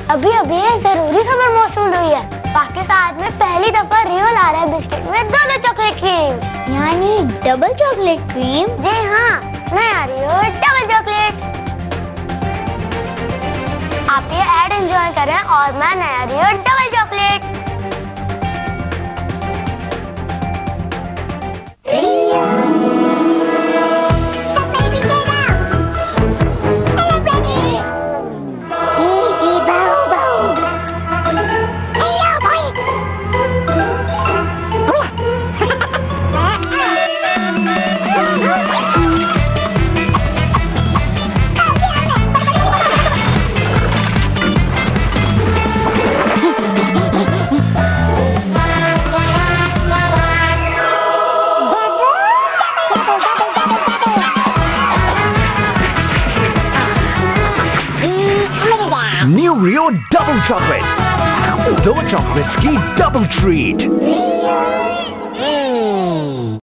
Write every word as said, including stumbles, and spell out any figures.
अभी अभी एक जरूरी खबर मौसूल हुई है। पाकिस्तान में पहली दफा रियो ला रहा है बिस्किट में दो दो चॉकलेट क्रीम, यानी डबल चॉकलेट क्रीम। जी हाँ, नया रियो डबल चॉकलेट। आप ये ऐड एंजॉय करें और मैं नया Rio double chocolate. New Rio Double Chocolate. Dो chocolates की double treat.